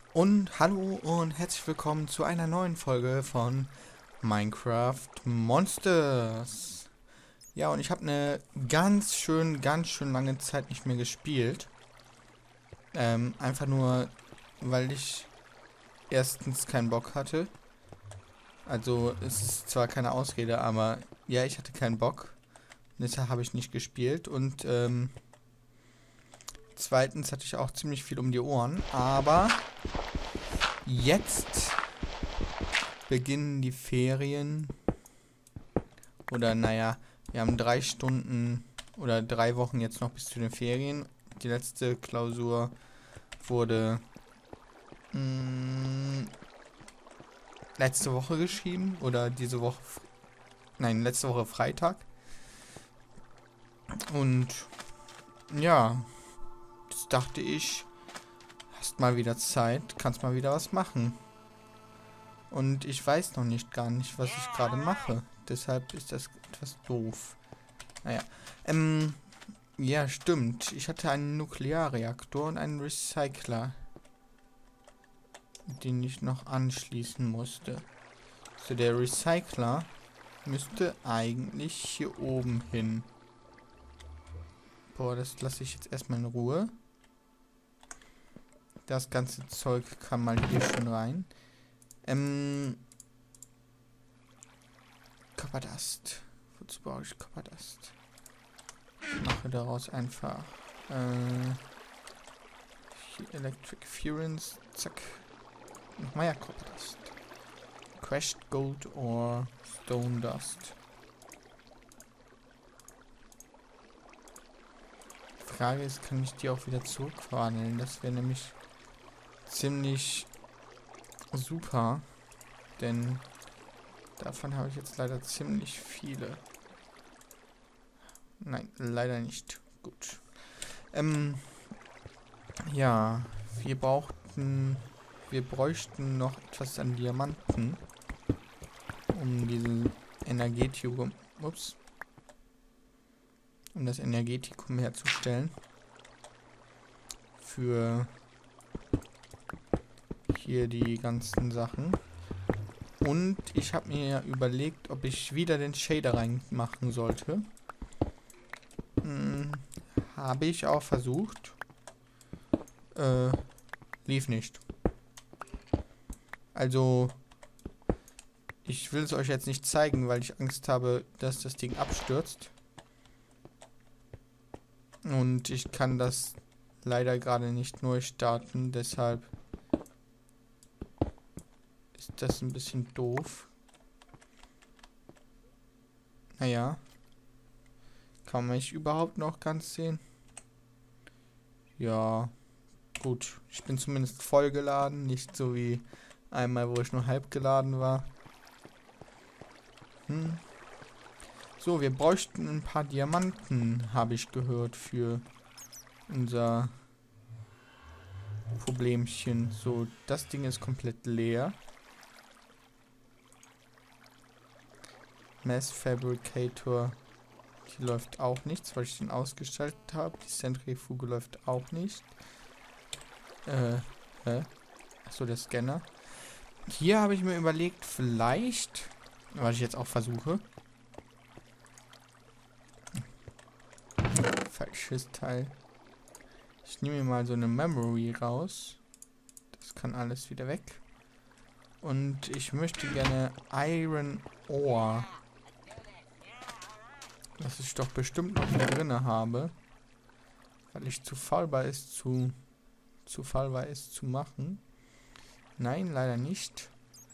Und hallo und herzlich willkommen zu einer neuen Folge von Minecraft Monsters. Ja, und ich habe eine ganz schön lange Zeit nicht mehr gespielt. Einfach nur, weil ich erstens keinen Bock hatte. Also es ist zwar keine Ausrede, aber ja, ich hatte keinen Bock. Deshalb habe ich nicht gespielt. Und zweitens hatte ich auch ziemlich viel um die Ohren. Aber jetzt beginnen die Ferien. Oder naja, wir haben 3 Stunden oder 3 Wochen jetzt noch bis zu den Ferien. Die letzte Klausur wurde letzte Woche geschrieben oder diese Woche, nein, letzte Woche Freitag. Und ja, das dachte ich, hast mal wieder Zeit, kannst mal wieder was machen. Und ich weiß noch nicht gar nicht, was ich gerade mache. Deshalb ist das etwas doof. Naja, ja, stimmt. Ich hatte einen Nuklearreaktor und einen Recycler, den ich noch anschließen musste. So, der Recycler müsste eigentlich hier oben hin. Boah, das lasse ich jetzt erstmal in Ruhe. Das ganze Zeug kann mal hier schon rein. Copper-Dust. Wozu brauche ich Copper-Dust? Ich mache daraus einfach Electric Furence. Zack. Noch mehr Copper-Dust. Crushed Gold or Stone Dust. Die Frage ist, kann ich die auch wieder zurückverwandeln? Das wäre nämlich ziemlich super, denn davon habe ich jetzt leider ziemlich viele. Nein, leider nicht. Gut. Ja, wir bräuchten noch etwas an Diamanten, um diesen Energetikum, um das Energetikum herzustellen. Für hier die ganzen Sachen. Und ich habe mir überlegt, ob ich wieder den Shader reinmachen sollte. Habe ich auch versucht. Lief nicht. Also, ich will es euch jetzt nicht zeigen, weil ich Angst habe, dass das Ding abstürzt. Und ich kann das leider gerade nicht neu starten, deshalb ist das ein bisschen doof. Naja. Kann man mich überhaupt noch ganz sehen? Ja, gut. Ich bin zumindest voll geladen, nicht so wie einmal, wo ich nur halb geladen war. So, wir bräuchten ein paar Diamanten, habe ich gehört, für unser Problemchen. So, das Ding ist komplett leer. Mass Fabricator, die läuft auch nichts, weil ich den ausgeschaltet habe. Die Zentrifuge läuft auch nicht. Achso, der Scanner. Hier habe ich mir überlegt, vielleicht, was ich jetzt auch versuche. Falsches Teil. Ich nehme mir mal so eine Memory raus. Das kann alles wieder weg. Und ich möchte gerne Iron Ore. Was ich doch bestimmt noch hier drin habe. Weil ich zu faul war, es zu machen. Nein, leider nicht.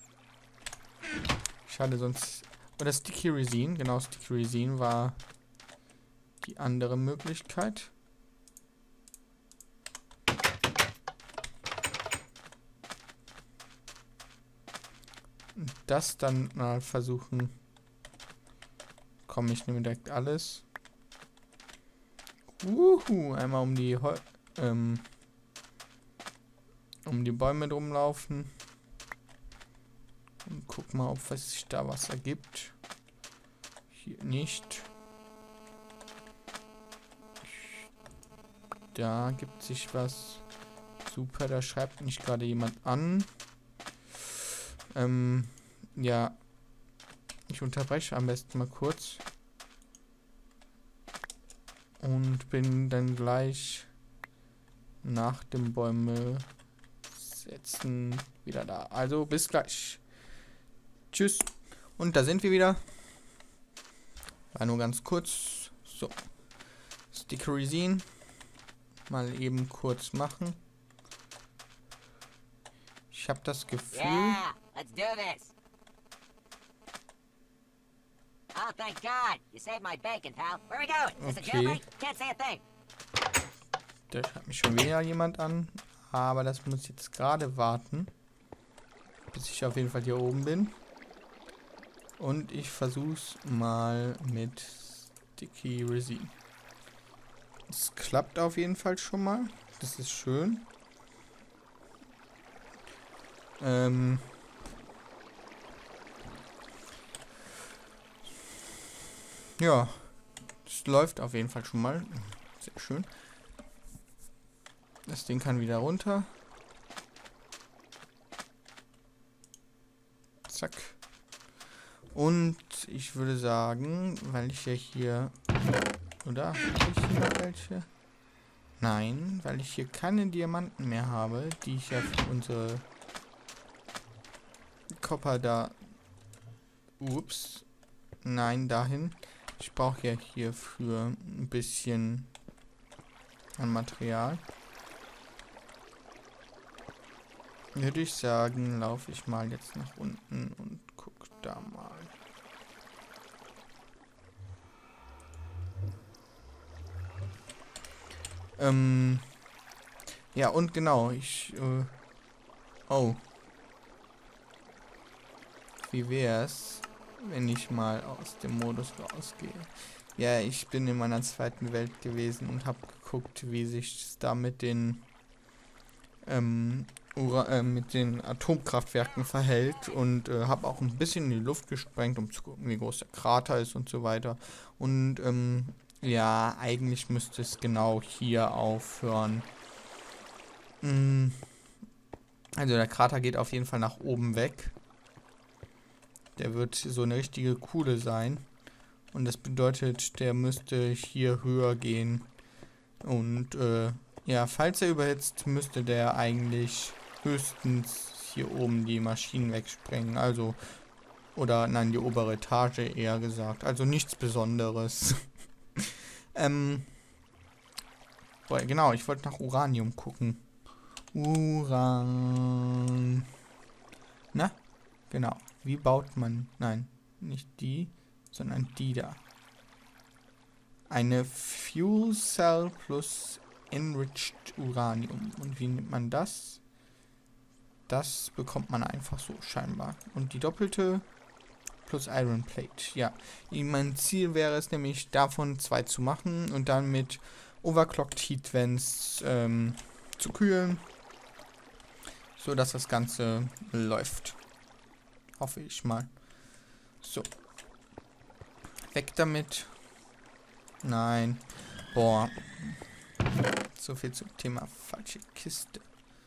Schade, sonst... Oder Sticky Resin. Genau, Sticky Resin war die andere Möglichkeit. Und das dann mal versuchen. Komm, ich nehme direkt alles. Einmal um die Bäume drum laufen. Und guck mal, ob sich da was ergibt. Hier nicht. Da gibt sich was. Super, da schreibt mich gerade jemand an. Ja. Ich unterbreche am besten mal kurz. Und bin dann gleich nach dem Bäume setzen wieder da. Also bis gleich. Tschüss. Und da sind wir wieder. War nur ganz kurz. So. Sticker Resin. Mal eben kurz machen. Ich habe das Gefühl... Yeah, let's do this. Oh, thank God. You saved my bacon, pal. Where are we going? Is it Okay. jailbreak? Can't say a thing. Da schreibt mich schon wieder jemand an. Aber das muss jetzt gerade warten. Bis ich auf jeden Fall hier oben bin. Und ich versuch's mal mit Sticky Resin. Es klappt auf jeden Fall schon mal. Das ist schön. Ja, es läuft auf jeden Fall schon mal. Sehr schön. Das Ding kann wieder runter. Zack. Und ich würde sagen, weil ich ja hier... Oder? Habe ich hier noch welche? Nein, weil ich hier keine Diamanten mehr habe, die ich ja für unsere Copper da... Ups. Nein, dahin. Ich brauche ja hierfür ein bisschen an Material. Würde ich sagen, laufe ich mal jetzt nach unten und guck da mal. Ja, und genau, oh. Wie wär's, wenn ich mal aus dem Modus rausgehe? Ja, ich bin in meiner zweiten Welt gewesen und habe geguckt, wie sich da mit den mit den Atomkraftwerken verhält und habe auch ein bisschen in die Luft gesprengt, um zu gucken, wie groß der Krater ist und so weiter. Und ja, eigentlich müsste es genau hier aufhören. Also der Krater geht auf jeden Fall nach oben weg. Der wird so eine richtige Kuhle sein. Und das bedeutet, der müsste hier höher gehen. Und ja, falls er überhitzt, müsste der eigentlich höchstens hier oben die Maschinen wegsprengen. Also, oder nein, die obere Etage eher gesagt. Also nichts Besonderes. Boah, genau, ich wollte nach Uranium gucken. Uran. Na? Genau. Wie baut man... Nein, nicht die, sondern die da. Eine Fuel Cell plus Enriched Uranium. Und wie nimmt man das? Das bekommt man einfach so scheinbar. Und die doppelte plus Iron Plate. Ja, mein Ziel wäre es nämlich, davon 2 zu machen und dann mit Overclocked Heat Vents zu kühlen, so dass das Ganze läuft. Hoffe ich mal. So. Weg damit. Nein. Boah. So viel zum Thema falsche Kiste.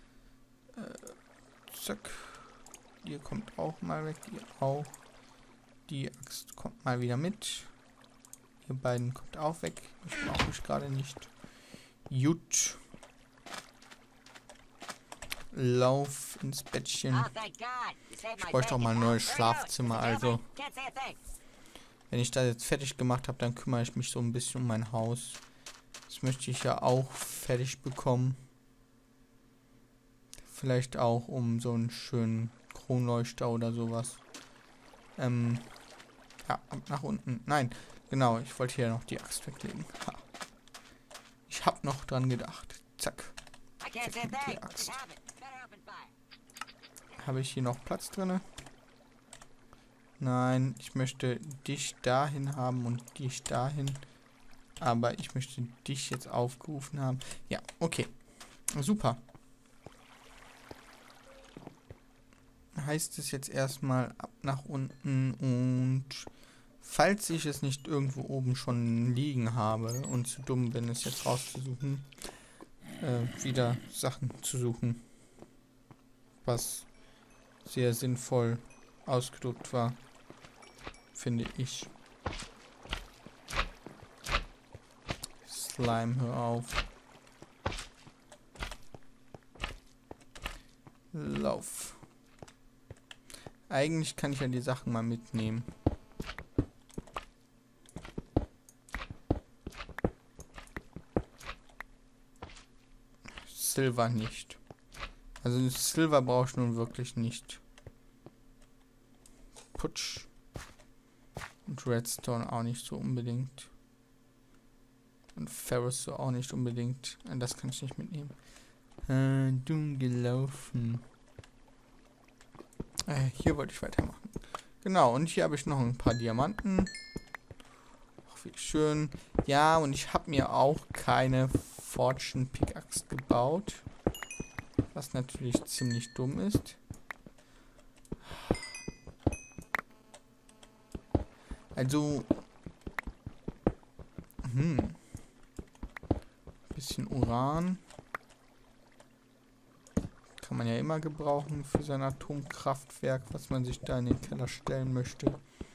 Zack. Ihr kommt auch mal weg. Ihr auch. Die Axt kommt mal wieder mit. Ihr beiden kommt auch weg. Ich brauche mich gerade nicht. Gut. Lauf ins Bettchen. Oh, thank God. You saved Ich my bräuchte auch bacon, mal ein pal. neues Where are we going? Is Schlafzimmer. it Also, jailbreak? Can't say a thing. wenn ich das jetzt fertig gemacht habe, dann kümmere ich mich so ein bisschen um mein Haus. Das möchte ich ja auch fertig bekommen. Vielleicht auch um so einen schönen Kronleuchter oder sowas. Ja, ab nach unten. Nein, genau, ich wollte hier noch die Axt weglegen. Ha. Ich habe noch dran gedacht. Zack. I can't say a Check mit thing. der Axt. Just have it. Better open fire. Habe ich hier noch Platz drin? Nein, ich möchte dich dahin haben und dich dahin. Aber ich möchte dich jetzt aufgerufen haben. Ja, okay. Super. Heißt es jetzt erstmal ab nach unten und falls ich es nicht irgendwo oben schon liegen habe und zu dumm bin, es jetzt rauszusuchen, wieder Sachen zu suchen, was sehr sinnvoll ausgedrückt war, finde ich. Slime, hör auf. Lauf. Eigentlich kann ich ja die Sachen mal mitnehmen. Silver nicht. Also Silver brauche ich nun wirklich nicht. Putsch. Und Redstone auch nicht so unbedingt. Und Ferrous so auch nicht unbedingt. Das kann ich nicht mitnehmen. Dumm gelaufen. Hier wollte ich weitermachen. Genau, und hier habe ich noch ein paar Diamanten. Ach, wie schön. Ja, und ich habe mir auch keine Fortune Pickaxe gebaut. Was natürlich ziemlich dumm ist. Also... Bisschen Uran. Kann man ja immer gebrauchen für sein Atomkraftwerk, was man sich da in den Keller stellen möchte.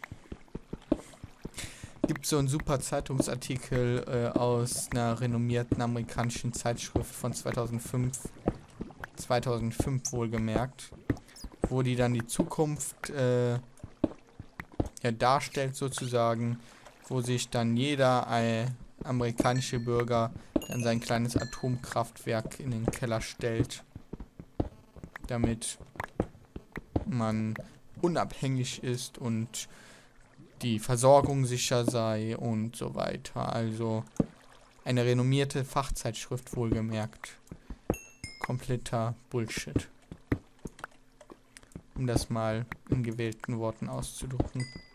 Gibt so einen super Zeitungsartikel aus einer renommierten amerikanischen Zeitschrift von 2005 wohlgemerkt, wo die dann die Zukunft ja, darstellt sozusagen, wo sich dann jeder amerikanische Bürger dann sein kleines Atomkraftwerk in den Keller stellt, damit man unabhängig ist und die Versorgung sicher sei und so weiter. Also eine renommierte Fachzeitschrift wohlgemerkt. Kompletter Bullshit. Um das mal in gewählten Worten auszudrücken.